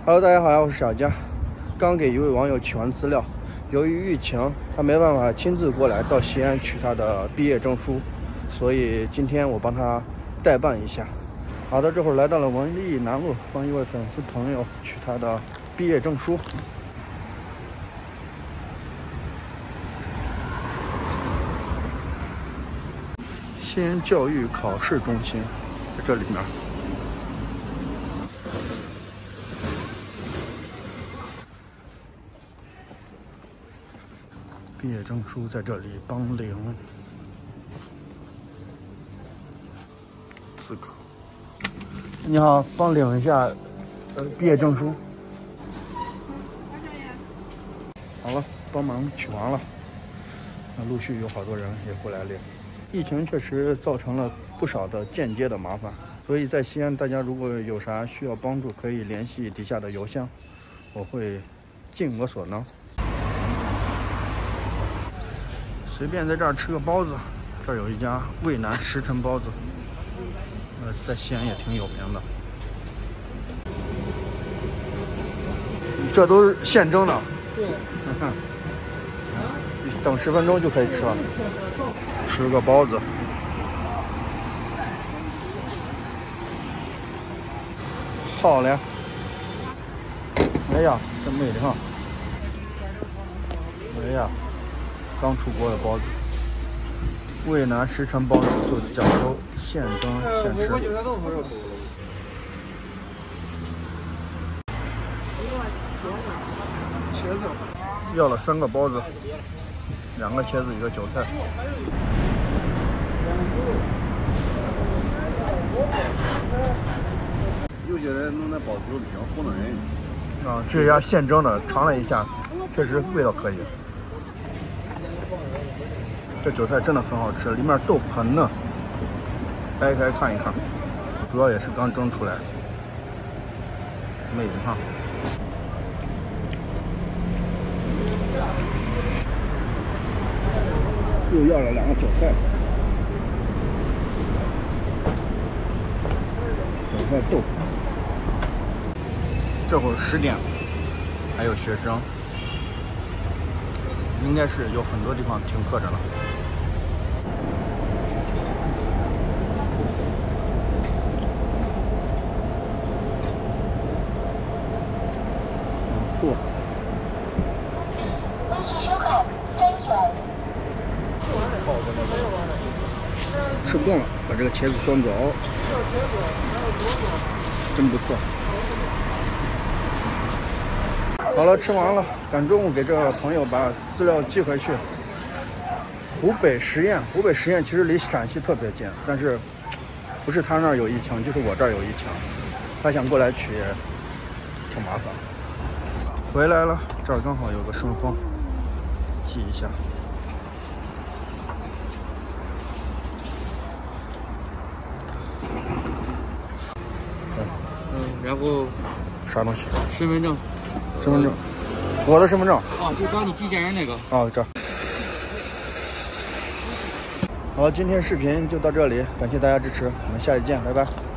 Hello， 大家好呀，我是小佳。刚给一位网友取完资料，由于疫情，他没办法亲自过来到西安取他的毕业证书，所以今天我帮他代办一下。好的，这会儿来到了文丽南路，帮一位粉丝朋友取他的毕业证书。西安教育考试中心在这里面。毕业证书在这里帮领，资格。你好，帮领一下，毕业证书。好了，帮忙取完了。那陆续有好多人也过来领。疫情确实造成了不少的间接的麻烦，所以在西安，大家如果有啥需要帮助，可以联系底下的邮箱，我会尽我所能。随便在这儿吃个包子，这儿有一家渭南石城包子，在西安也挺有名的。这都是现蒸的，对，等10分钟就可以吃了。吃个包子，好嘞！哎呀，真美的哈！哎呀。刚出锅的包子，渭南石城包子就讲究现蒸现吃。要了3个包子，2个茄子，1个韭菜。 有些人弄那包子比较糊弄人。 啊，这家现蒸的，尝了一下，确实味道可以。这韭菜真的很好吃，里面豆腐很嫩，掰开看一看，主要也是刚蒸出来，美的哈。又要了2个韭菜，韭菜豆腐。这会儿10点，还有学生，应该是有很多地方停课着呢。错。吃不动了，把这个茄子端走，真不错。好了，吃完了，赶中午给这个朋友把资料寄回去。湖北十堰其实离陕西特别近，但是不是他那儿有疫情，就是我这儿有疫情，他想过来取也挺麻烦。回来了，这儿刚好有个顺丰，记一下。 然后啥东西？ 身份证。 身份证，我的身份证。 啊，就找你寄件人那个。 哦，这。好，今天视频就到这里，感谢大家支持，我们下期见，拜拜。